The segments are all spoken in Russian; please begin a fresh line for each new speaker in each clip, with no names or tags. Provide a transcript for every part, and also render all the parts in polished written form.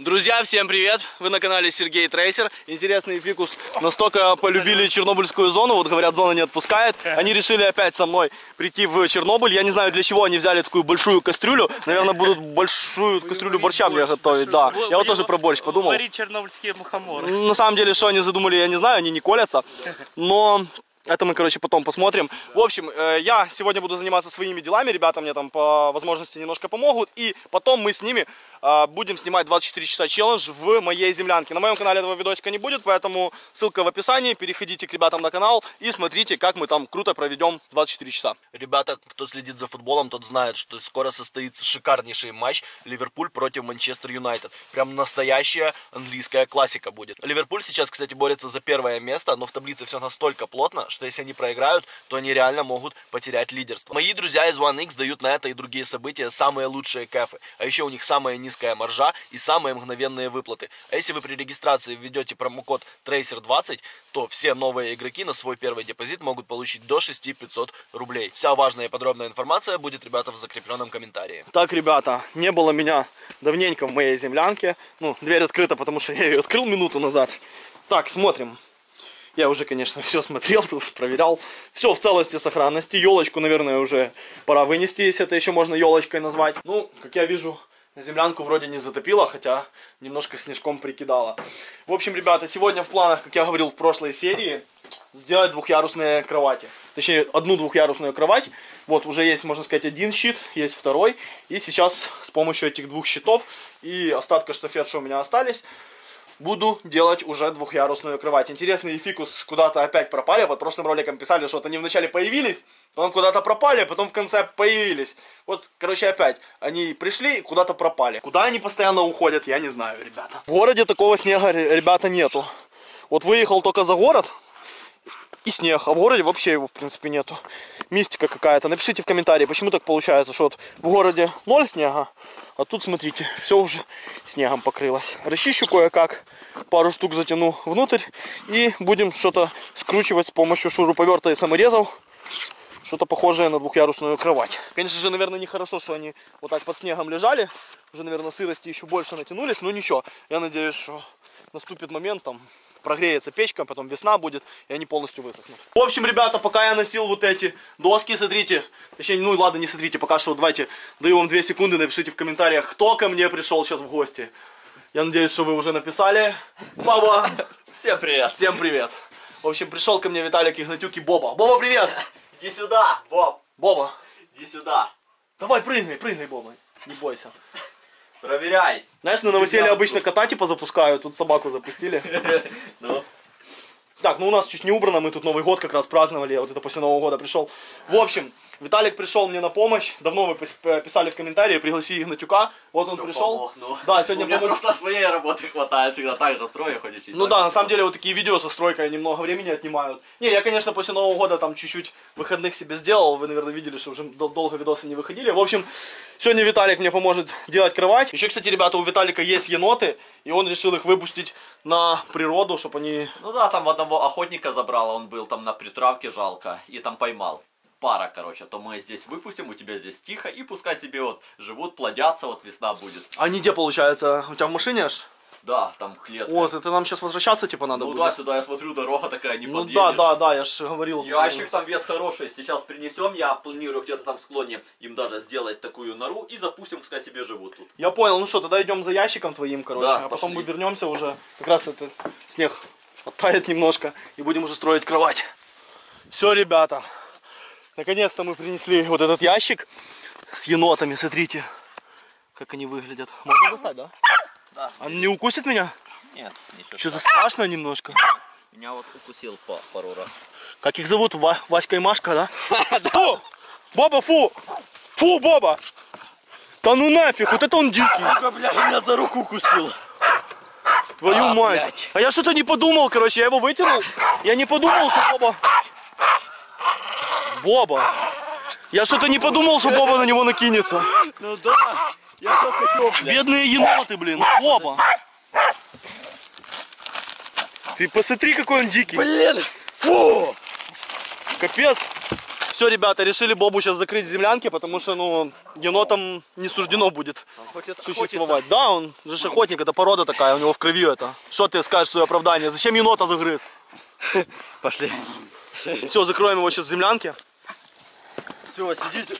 Друзья, всем привет! Вы на канале Сергей Трейсер. Интересный фикус. Настолько полюбили Чернобыльскую зону, вот говорят, зона не отпускает. Они решили опять со мной прийти в Чернобыль. Я не знаю, для чего они взяли такую большую кастрюлю. Наверное, будут большую кастрюлю борща мне готовить. Да, я вот тоже про борщ подумал.
Варить чернобыльские мухоморы.
На самом деле, что они задумали, я не знаю, они не колятся. Но это мы, короче, потом посмотрим. В общем, я сегодня буду заниматься своими делами. Ребята мне там по возможности немножко помогут. И потом мы с ними будем снимать 24 часа челлендж в моей землянке. На моем канале этого видосика не будет, поэтому ссылка в описании. Переходите к ребятам на канал и смотрите, как мы там круто проведем 24 часа.
Ребята, кто следит за футболом, тот знает, что скоро состоится шикарнейший матч Ливерпуль против Манчестер Юнайтед. Прям настоящая английская классика будет. Ливерпуль сейчас, кстати, борется за первое место, но в таблице все настолько плотно, что если они проиграют, то они реально могут потерять лидерство. Мои друзья из OneX дают на это и другие события самые лучшие кэфы. А еще у них самая низкая маржа и самые мгновенные выплаты. А если вы при регистрации введете промокод TRACER20, то все новые игроки на свой первый депозит могут получить до 6500 рублей. Вся важная и подробная информация будет, ребята, в закрепленном комментарии.
Так, ребята, не было меня давненько в моей землянке. Ну, дверь открыта, потому что я ее открыл минуту назад. Так, смотрим. Я уже, конечно, все смотрел, тут проверял. Все в целости, сохранности. Елочку, наверное, уже пора вынести, если это еще можно елочкой назвать. Ну, как я вижу, землянку вроде не затопило, хотя немножко снежком прикидало. В общем, ребята, сегодня в планах, как я говорил в прошлой серии, сделать двухъярусные кровати. Точнее, одну двухъярусную кровать. Вот уже есть, можно сказать, один щит, есть второй. И сейчас с помощью этих двух щитов и остатка штафет, что у меня остались, буду делать уже двухъярусную кровать. Интересные фикус куда-то опять пропали. Вот прошлым роликом писали, что вот они вначале появились, потом куда-то пропали, потом в конце появились. Вот, короче, опять они пришли и куда-то пропали. Куда они постоянно уходят, я не знаю, ребята. В городе такого снега, ребята, нету. Вот выехал только за город и снег, а в городе вообще его, в принципе, нету. Мистика какая-то. Напишите в комментарии, почему так получается, что вот в городе 0 снега, а тут, смотрите, все уже снегом покрылось. Расчищу кое-как, пару штук затяну внутрь и будем что-то скручивать с помощью шуруповерта и саморезов. Что-то похожее на двухъярусную кровать. Конечно же, наверное, нехорошо, что они вот так под снегом лежали. Уже, наверное, сырости еще больше натянулись, но ничего. Я надеюсь, что наступит момент, там прогреется печка, потом весна будет, и они полностью высохнут. В общем, ребята, пока я носил вот эти доски, смотрите, точнее, ну ладно, не смотрите, пока что, давайте, даю вам 2 секунды, напишите в комментариях, кто ко мне пришел сейчас в гости. Я надеюсь, что вы уже написали. Баба!
Всем привет!
Всем привет! В общем, пришел ко мне Виталик Игнатюк и Боба. Боба, привет!
Иди сюда, Боб!
Боба!
Иди сюда!
Давай, прыгай, прыгай, Боба, не бойся.
Проверяй!
Знаешь, на новоселье обычно кота типа запускают, тут собаку запустили.
Ну?
Так, ну у нас чуть не убрано, мы тут Новый год как раз праздновали, я вот это после Нового года пришел. В общем, Виталик пришел мне на помощь, давно вы писали в комментарии, пригласи Игнатюка, вот он пришел.
Помог, ну.
Да, сегодня
Мне просто своей работы хватает, всегда так же строю ходишь.
Ну да, на самом деле вот такие видео со стройкой немного времени отнимают. Не, я, конечно, после Нового года там чуть-чуть выходных себе сделал, вы, наверное, видели, что уже долго видосы не выходили. В общем, сегодня Виталик мне поможет делать кровать. Еще, кстати, ребята, у Виталика есть еноты, и он решил их выпустить на природу, чтобы они...
Ну да, там одного охотника забрал, он был там на притравке, жалко, и там поймал. Пара, короче, то мы здесь выпустим, у тебя здесь тихо, и пускай себе вот живут, плодятся, вот весна будет.
А они где, получается? У тебя в машине аж?
Да, там клетка.
Вот, это нам сейчас возвращаться типа надо будет?
Ну да, сюда я смотрю, дорога такая, не
Ну
подъедешь.
да, я же говорил.
Ящик там вес хороший, сейчас принесем, я планирую где-то там в склоне им даже сделать такую нору и запустим, пускай себе живут тут.
Я понял, ну что, тогда идем за ящиком твоим, короче,
Да,
а потом
пошли.
мы вернемся уже, как раз это снег оттает немножко, и будем уже строить кровать. Все, ребята, наконец-то мы принесли вот этот ящик с енотами, смотрите, как они выглядят. Можно достать, да?
Да.
Он не укусит меня?
Нет, ничего.
Что-то страшно немножко.
Меня вот укусил пару раз.
Как их зовут? Васька и Машка, да? Фу! Боба, фу! Фу, Боба! Да ну нафиг, вот это он дикий.
Бля, меня за руку укусил.
Твою мать.
Блядь.
А я что-то не подумал, короче, я его вытянул. Я не подумал, что Боба... Боба. Я что-то не подумал, что Боба на него накинется.
Ну да, я сейчас хочу, блядь.
Бедные еноты, блин. Боба. Ты посмотри, какой он дикий.
Блин, фу!
Капец. Все, ребята, решили Бобу сейчас закрыть в землянке, потому что, ну, енотам не суждено будет существовать. Да, он же охотник, это порода такая, у него в крови это. Что ты скажешь в свое оправдание? Зачем енота загрыз?
Пошли.
Все, закроем его сейчас в землянке.
Все, сидите.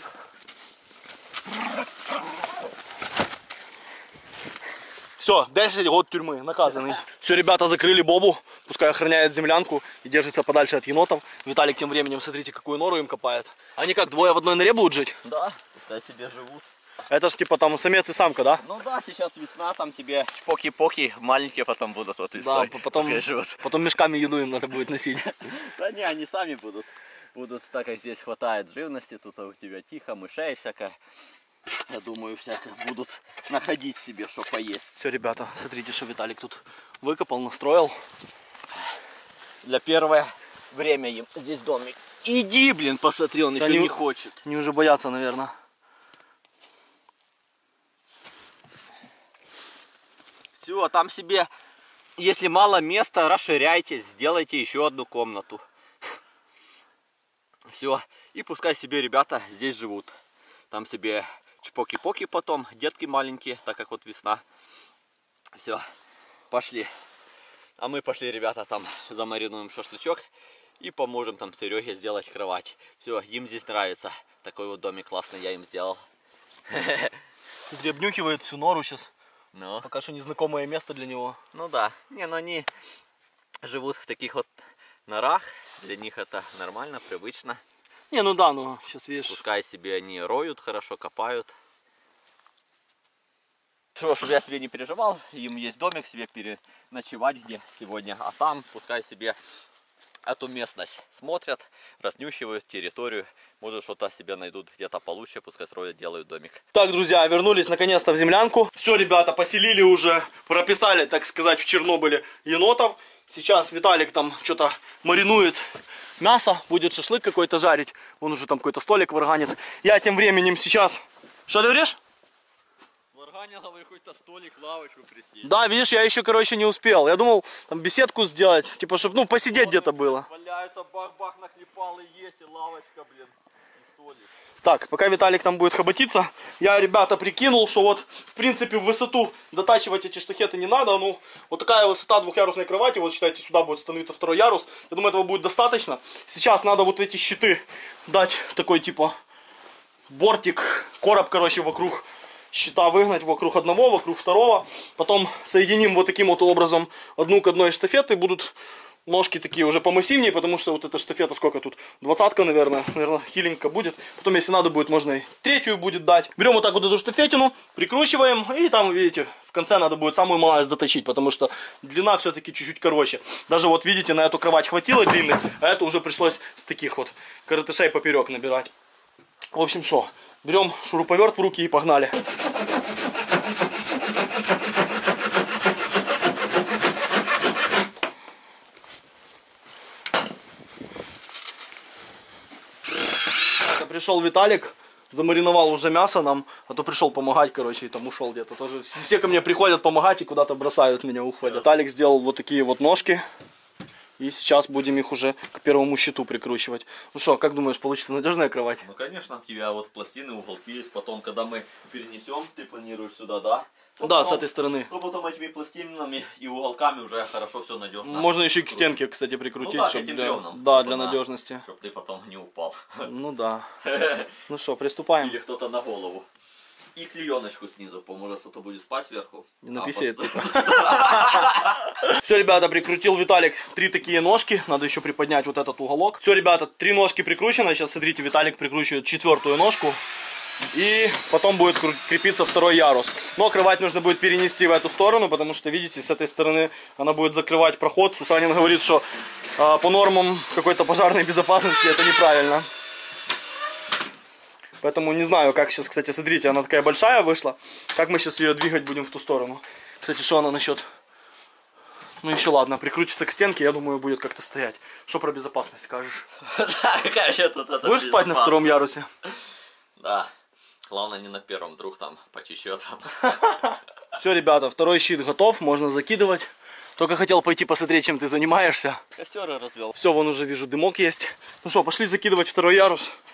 Все, 10 год тюрьмы, наказанный. Все, ребята, закрыли Бобу, пускай охраняет землянку и держится подальше от енотов. Виталик тем временем, смотрите, какую нору им копает. Они как, двое в одной норе будут жить?
Да, пускай себе живут.
Это ж типа там самец и самка, да?
Ну да, сейчас весна, там себе чпоки-поки, маленькие потом будут вот весной.
Да, потом мешками еду им надо будет носить.
Да не, они сами будут. Так как здесь хватает живности, тут у тебя тихо, мышей всякое. Я думаю, всякое будут находить себе, что поесть.
Все, ребята, смотрите, что Виталик тут выкопал, настроил.
Для первое время им здесь домик. Иди, блин, посмотри, он
Да
еще не хочет.
Они уже боятся, наверное.
Все, там себе, если мало места, расширяйтесь, сделайте еще одну комнату. Все, и пускай себе ребята здесь живут. Там себе чпоки-поки потом, детки маленькие, так как вот весна. Все, пошли. А мы пошли, ребята, там замаринуем шашлычок и поможем там Сереге сделать кровать. Все, им здесь нравится. Такой вот домик классный я им сделал.
Смотри, обнюхивает всю нору сейчас.
Ну.
Пока что незнакомое место для него.
Ну да, не, но они живут в таких вот норах. Для них это нормально, привычно.
Не, ну да, ну сейчас видишь.
Пускай себе они роют хорошо, копают. Все, чтобы я себе не переживал, им есть домик себе переночевать где сегодня, а там пускай себе эту местность смотрят, разнюхивают территорию, может что-то себе найдут где-то получше, пускай строят, делают домик.
Так, друзья, вернулись наконец-то в землянку. Все, ребята, поселили уже, прописали, так сказать, в Чернобыле енотов. Сейчас Виталик там что-то маринует мясо, будет шашлык какой-то жарить. Он уже там какой-то столик варганит. Я тем временем сейчас... Что ты говоришь?
Сварганила вы хоть-то столик, лавочку присесть.
Да, видишь, я еще, короче, не успел. Я думал, там беседку сделать, типа, чтобы, ну, посидеть где-то было.
Валяются, бах-бах, наклепал и есть, и лавочка, блин, и столик.
Так, пока Виталик там будет хоботиться, я, ребята, прикинул, что вот, в принципе, в высоту дотачивать эти штахеты не надо. Ну, вот такая высота двухъярусной кровати, вот, считайте, сюда будет становиться второй ярус. Я думаю, этого будет достаточно. Сейчас надо вот эти щиты дать такой, типа, бортик, короб, короче, вокруг щита выгнать, вокруг одного, вокруг второго. Потом соединим вот таким вот образом одну к одной штафеты. Будут ножки такие уже помассивнее, потому что вот эта штафета, сколько тут, 20-ка, наверное, хиленько будет. Потом, если надо будет, можно и третью будет дать. Берем вот так вот эту штафетину, прикручиваем, и там, видите, в конце надо будет самую малость доточить, потому что длина все-таки чуть-чуть короче. Даже вот, видите, на эту кровать хватило длинных, а это уже пришлось с таких вот коротышей поперек набирать. В общем, что, берем шуруповерт в руки и погнали. Пришел Виталик, замариновал уже мясо нам, а то пришел помогать, короче, и там ушел где-то. Тоже все ко мне приходят помогать и куда-то бросают меня, уходят. Виталик сделал вот такие вот ножки. И сейчас будем их уже к первому щиту прикручивать. Ну что, как думаешь, получится надежная кровать?
Ну конечно, у тебя вот пластины, уголки есть. Потом, когда мы перенесем, ты планируешь сюда, да?
Ну да, с этой стороны.
То потом этими пластинами и уголками уже хорошо все надежно.
Можно еще и к стенке, кстати, прикрутить,
ну, да,
чтобы
этим
для...
бревнам,
Да,
типа
для надежности.
Чтобы ты потом не упал.
Ну да. Ну что, приступаем.
Или кто-то на голову. И клееночку снизу, поможет, кто-то будет спать сверху.
Не написает. Все, ребята, прикрутил Виталик 3 такие ножки. Надо еще приподнять вот этот уголок. Все, ребята, 3 ножки прикручены. Сейчас, смотрите, Виталик прикручивает 4-ю ножку. И потом будет крепиться 2-й ярус. Но кровать нужно будет перенести в эту сторону, потому что, видите, с этой стороны она будет закрывать проход. Сусанин говорит, что по нормам какой-то пожарной безопасности это неправильно. Поэтому не знаю, как сейчас, кстати, смотрите, она такая большая вышла. Как мы сейчас ее двигать будем в ту сторону. Кстати, что она насчет... Ну еще ладно, прикрутится к стенке, я думаю, будет как-то стоять. Что про безопасность скажешь?
Да, какая же тут это.
Будешь спать на 2-м ярусе?
Да. Главное не на 1-м, вдруг там почечет.
Все, ребята, 2-й щит готов, можно закидывать. Только хотел пойти посмотреть, чем ты занимаешься.
Костер развел.
Все, вон уже вижу, дымок есть. Ну что, пошли закидывать 2-й ярус.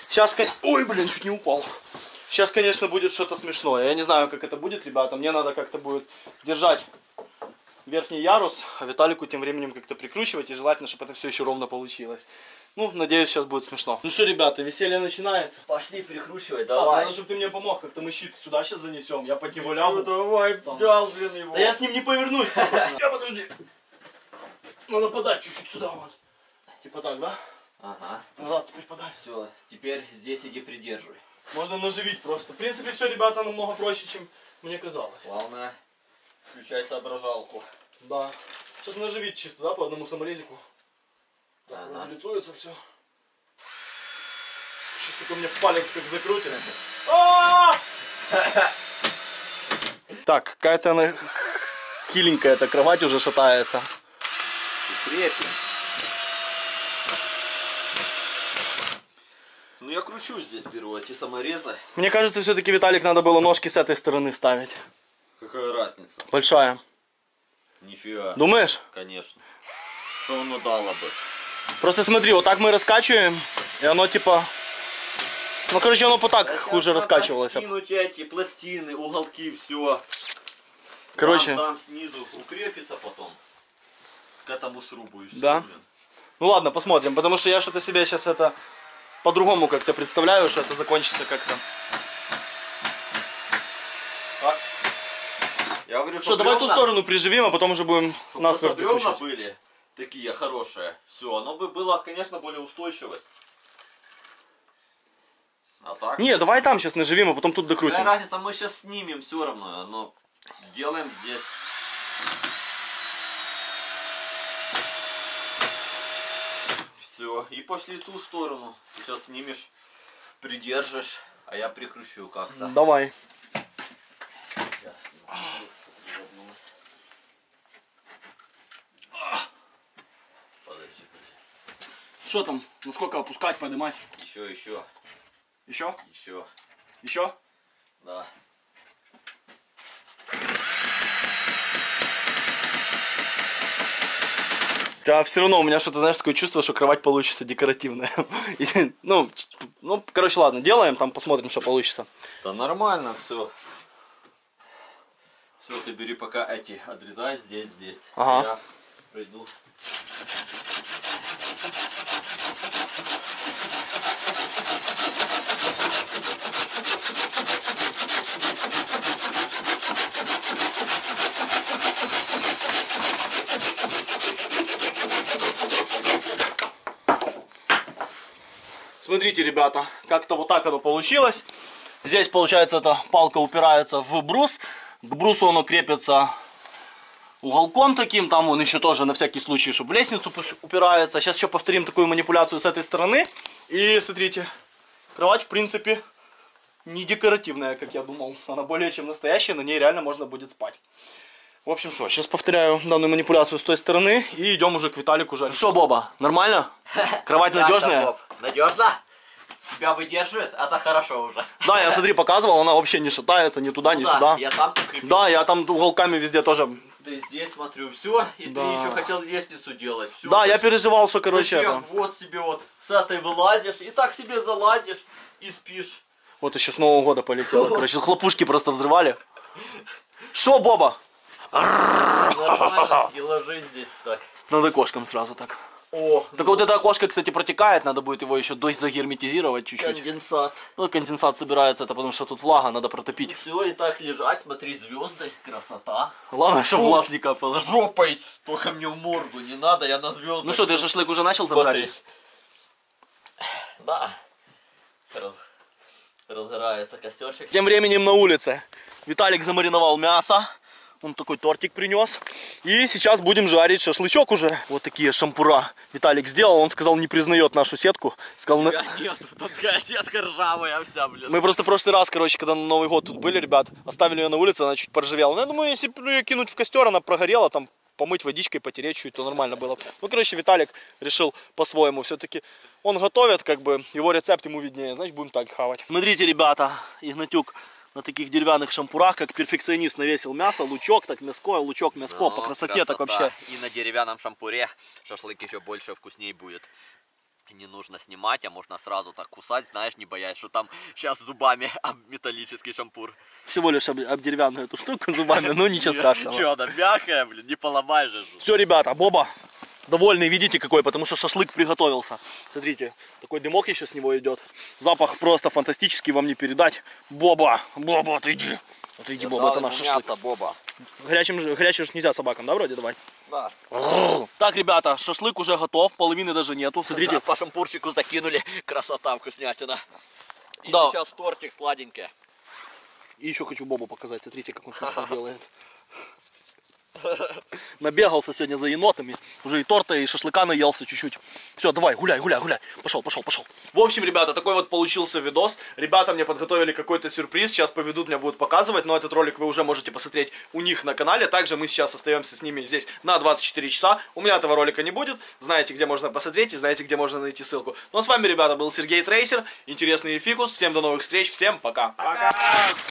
Сейчас, ой, блин, чуть не упал. Сейчас, конечно, будет что-то смешное. Я не знаю, как это будет, ребята. Мне надо как-то будет держать верхний ярус, а Виталику тем временем как-то прикручивать. И желательно, чтобы это все еще ровно получилось. Ну, надеюсь, сейчас будет смешно. Ну что, ребята, веселье начинается.
Пошли прикручивай,
Давай. Надо, чтобы ты мне помог, как-то мы щит сюда сейчас занесем. Я под него лягу.
Давай, взял, блин, его.
Да я с ним не повернусь. Я, подожди. Надо подать чуть-чуть сюда вот. Типа так, да?
Ага.
Назад теперь подай.
Все, теперь здесь иди придерживай.
Можно наживить просто. В принципе, все, ребята, намного проще, чем мне казалось.
Главное, включай соображалку.
Да. Сейчас наживить чисто, да, по одному саморезику. Так,
Ага.
вроде лицуется все. Сейчас только мне палец как закрутит. Так, какая-то она хиленькая, эта кровать уже шатается.
Крепим. Ну я кручу здесь беру эти саморезы.
Мне кажется, все-таки, Виталик, надо было ножки с этой стороны ставить.
Какая разница?
Большая.
Нифига.
Думаешь?
Конечно. Что оно дало бы?
Просто смотри, вот так мы раскачиваем, и оно типа... Ну, короче, оно вот так хуже раскачивалось.
Кинуть эти пластины, уголки, все.
Короче...
Там снизу укрепится потом. К этому срубу и все.
Да. Ну ладно, посмотрим, потому что я что-то себе сейчас это по-другому как-то представляю, что это закончится как-то.
Так. Я говорю,
Что, давай ту сторону приживим, а потом уже будем нас
бревна
закручивать.
были такие хорошие. Все, оно бы было, конечно, более устойчивость. А так?
Не, давай там сейчас наживим, а потом тут
Какая
докрутим.
разница, мы сейчас снимем все равно, но делаем здесь. Все, и пошли ту сторону. Ты сейчас снимешь, придержишь, а я прикручу как-то.
Давай.
Подожди.
Что там? Насколько опускать, поднимать?
Еще.
Еще?
Еще.
Еще?
Да.
Да, все равно у меня что-то, знаешь, такое чувство, что кровать получится декоративная. Ну, короче, ладно, делаем, там посмотрим, что получится.
Да нормально все. Все, ты бери пока эти, отрезай здесь.
Ага.
Я пройду.
Смотрите, ребята, как-то вот так оно получилось. Здесь, получается, эта палка упирается в брус. К брусу оно крепится уголком таким. Там он еще тоже на всякий случай, чтобы в лестницу упирается. Сейчас еще повторим такую манипуляцию с этой стороны. И смотрите, кровать, в принципе, не декоративная, как я думал. Она более чем настоящая, на ней реально можно будет спать. В общем, что, сейчас повторяю данную манипуляцию с той стороны и идем уже к Виталику жарить. Что, Боба, нормально? Кровать надежная?
Надежно? Тебя выдерживает? Это хорошо уже.
Да, я, смотри, показывал, она вообще не шатается ни туда, ни сюда.
Я там прикрепил.
Да, я там уголками везде тоже.
Ты здесь, смотрю, все, и
Да.
ты еще хотел лестницу делать. Всё.
Да, я переживал, что, короче,
Зачем?
это...
Вот себе вот с этой вылазишь, и так себе заладишь, и спишь.
Вот еще с Нового года полетело. Короче, хлопушки просто взрывали. Шо, Боба?
Нормально, и ложись здесь так.
Над окошком сразу так.
О,
Только вот это окошко, кстати, протекает, надо будет его еще загерметизировать чуть-чуть.
конденсат.
Ну, конденсат собирается, это потому что тут влага, надо протопить.
Все, и так лежать, смотреть звезды, красота.
Главное, чтобы
Фу.
глаз не капало.
С жопой, только мне в морду, не надо, я на звезды.
Ну что, ты шашлык уже начал там
Смотри.
жарить?
Да. Разгорается костерчик.
Тем временем на улице Виталик замариновал мясо. Он такой тортик принес. И сейчас будем жарить шашлычок уже. Вот такие шампура Виталик сделал. Он сказал, не признает нашу сетку. Сказал,
Нет, тут такая сетка ржавая вся, блин.
мы просто в прошлый раз, короче, когда на Новый год тут были, ребят, оставили ее на улице, она чуть поржавела. Но я думаю, если ее кинуть в костер, она прогорела, там помыть водичкой, потереть чуть, то нормально было. Ну, короче, Виталик решил по-своему. Все-таки он готовит, как бы, его рецепт ему виднее. Значит, будем так хавать. Смотрите, ребята, Игнатюк на таких деревянных шампурах, как перфекционист, навесил мясо, лучок, так мяско, лучок, мяско,
Ну,
по красоте
красота.
так вообще.
И на деревянном шампуре шашлык еще больше вкусней будет. не нужно снимать, а можно сразу так кусать, знаешь, не боясь, что там сейчас зубами об металлический шампур.
Всего лишь об деревянную эту штуку зубами, но ничего страшного.
Че, она мягкая, блин, не поломай же.
Все, ребята, Боба довольный, видите какой, потому что шашлык приготовился. Смотрите, такой дымок еще с него идет. Запах просто фантастический, вам не передать. Боба, отойди. Отойди, Боба, это наш шашлык.
Боба.
Горячий же нельзя собакам, да, вроде, давай?
Да.
Так, ребята, шашлык уже готов, половины даже нету. Смотрите.
По шампурчику закинули, красота, вкуснятина. И
Да.
сейчас тортик сладенький.
И еще хочу Бобу показать, смотрите, как он вкусно делает. Набегался сегодня за енотами. Уже и торта, и шашлыка наелся чуть-чуть. Все, давай, гуляй. Пошел. В общем, ребята, такой вот получился видос. Ребята мне подготовили какой-то сюрприз. Сейчас поведут, меня будут показывать. Но этот ролик вы уже можете посмотреть у них на канале. Также мы сейчас остаемся с ними здесь на 24 часа. У меня этого ролика не будет. Знаете, где можно посмотреть и знаете, где можно найти ссылку. Ну а с вами, ребята, был Сергей Трейсер. Интересный фикус. Всем до новых встреч. Всем пока.